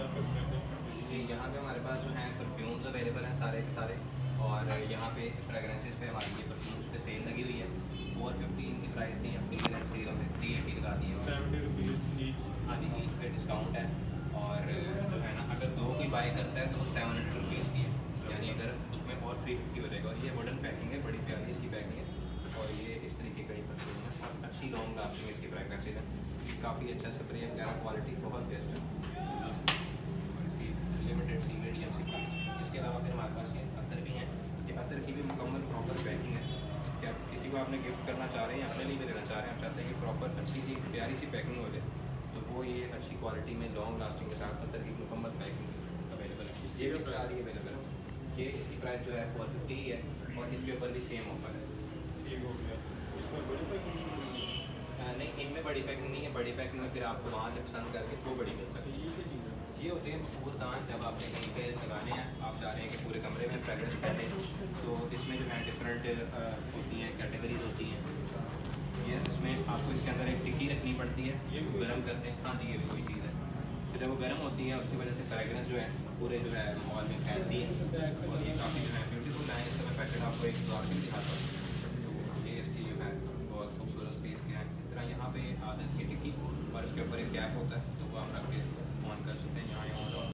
जी, यहाँ पे हमारे पास जो है परफ्यूम्स अवेलेबल हैं सारे के सारे, और यहाँ पे फ्रेगरेंसेस पे हमारी ये परफ्यूम्स पे सेल लगी हुई है। 450 इनकी प्राइस थी, अब क्लियरेंस सेल हमने 380 लगा दी है। 70 रुपीज़ ईच। हाँ जी, ईच पे डिस्काउंट है। और जो है ना, अगर दो कोई बाय करता है तो 700 रुपीज़ की है, यानी अगर उसमें और 350 हो जाएगा। और ये वुडन पैकिंग है, बड़ी प्यारी इसकी पैकिंग है, और ये इस तरीके का ही परफ्यूम है, और अच्छी लॉन्ग लास्टिंग इसकी फ्रेगरेंसेज है। काफ़ी अच्छा स्प्रे वगैरह, क्वालिटी बहुत बेस्ट है, और इसकी लिमिटेड सी मीडियम सी प्राइस। इसके अलावा फिर हमारे पास ये अतर भी हैं। ये अतर की भी मुकम्मल प्रॉपर पैकिंग है। क्या किसी को आपने गिफ्ट करना चाह रहे हैं, अपने लिए भी लेना चाह रहे हैं, आप चाहते हैं कि प्रॉपर अच्छी सी प्यारी सी पैकिंग हो जाए, तो वो ये अच्छी क्वालिटी में लॉन्ग लास्टिंग के साथ अतर की मुकम्मल पैकिंग अवेलेबल है। ये भी सारी अवेलेबल है। ये इसकी प्राइस जो है 450 ही है, और इसके ऊपर भी सेम ऑफर है। ये हो गया, इसमें बड़ी पैकिंग नहीं, इनमें बड़ी पैकिंग नहीं है। बड़ी पैकिंग में फिर आपको वहाँ से पसंद करके वो बड़ी मिल सकती है। ये क्या चीज़ है? ये होते हैं कूड़दान, जब आपने कहीं पे लगाने हैं, आप चाह रहे हैं कि पूरे कमरे में फ्रेगरेंस फैले, तो इसमें जो है डिफरेंट होती हैं, कैटेगरीज होती हैं। ये इसमें आपको इसके अंदर एक टिक्की रखनी पड़ती है, ये गर्म करते हैं। हाँ जी, ये भी कोई चीज़ है। तो जब वो गर्म होती है, उसकी वजह से फ्रेगरेंस जो है पूरे जो है माहौल में फैलती है, और ये काफ़ी जो है ब्यूटीफुल है। इसका मैं पैकेट आपको एक बार भी दिखाता हूँ। ये इसकी जो है बहुत खूबसूरत सी इसकी है। इस तरह यहाँ पे आदत की टिक्की, और इसके ऊपर एक कैप होता है,